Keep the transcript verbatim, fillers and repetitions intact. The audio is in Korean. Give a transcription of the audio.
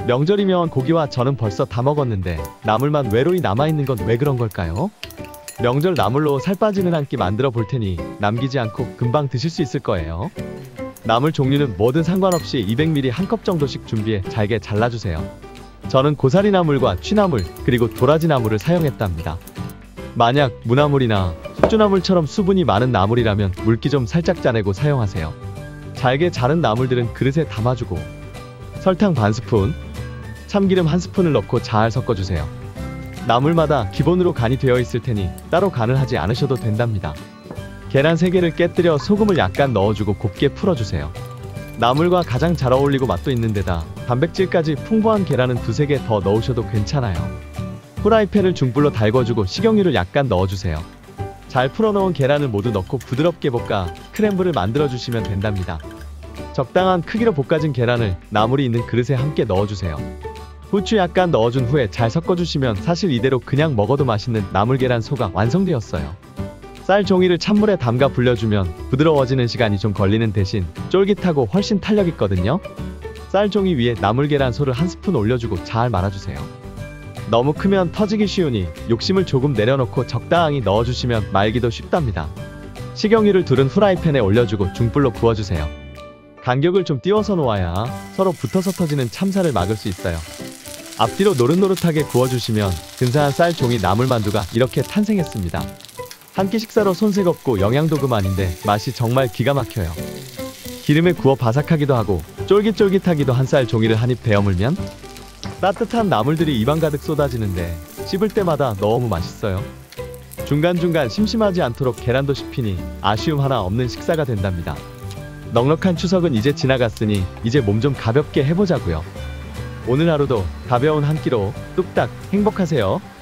명절이면 고기와 전은 벌써 다 먹었는데 나물만 외로이 남아있는 건 왜 그런 걸까요? 명절 나물로 살 빠지는 한 끼 만들어 볼 테니 남기지 않고 금방 드실 수 있을 거예요. 나물 종류는 뭐든 상관없이 이백 밀리리터 한 컵 정도씩 준비해 잘게 잘라주세요. 저는 고사리 나물과 취나물 그리고 도라지 나물을 사용했답니다. 만약 무나물이나 숙주나물처럼 수분이 많은 나물이라면 물기 좀 살짝 짜내고 사용하세요. 잘게 자른 나물들은 그릇에 담아주고 설탕 반 스푼, 참기름 한 스푼을 넣고 잘 섞어주세요. 나물마다 기본으로 간이 되어 있을 테니 따로 간을 하지 않으셔도 된답니다. 계란 세 개를 깨뜨려 소금을 약간 넣어주고 곱게 풀어주세요. 나물과 가장 잘 어울리고 맛도 있는 데다 단백질까지 풍부한 계란은 두세 개 더 넣으셔도 괜찮아요. 후라이팬을 중불로 달궈주고 식용유를 약간 넣어주세요. 잘 풀어놓은 계란을 모두 넣고 부드럽게 볶아 크렘블을 만들어주시면 된답니다. 적당한 크기로 볶아진 계란을 나물이 있는 그릇에 함께 넣어주세요. 후추 약간 넣어준 후에 잘 섞어주시면 사실 이대로 그냥 먹어도 맛있는 나물계란소가 완성되었어요. 쌀 종이를 찬물에 담가 불려주면 부드러워지는 시간이 좀 걸리는 대신 쫄깃하고 훨씬 탄력 있거든요. 쌀 종이 위에 나물계란소를 한 스푼 올려주고 잘 말아주세요. 너무 크면 터지기 쉬우니 욕심을 조금 내려놓고 적당히 넣어주시면 말기도 쉽답니다. 식용유를 두른 후라이팬에 올려주고 중불로 구워주세요. 간격을 좀 띄워서 놓아야 서로 붙어서 터지는 참사를 막을 수 있어요. 앞뒤로 노릇노릇하게 구워주시면 근사한 쌀 종이 나물만두가 이렇게 탄생했습니다. 한 끼 식사로 손색 없고 영양도 그만인데 맛이 정말 기가 막혀요. 기름에 구워 바삭하기도 하고 쫄깃쫄깃하기도 한 쌀 종이를 한 입 베어물면 따뜻한 나물들이 입안 가득 쏟아지는데 씹을 때마다 너무 맛있어요. 중간중간 심심하지 않도록 계란도 씹히니 아쉬움 하나 없는 식사가 된답니다. 넉넉한 추석은 이제 지나갔으니 이제 몸 좀 가볍게 해보자고요. 오늘 하루도 가벼운 한 끼로 뚝딱 행복하세요.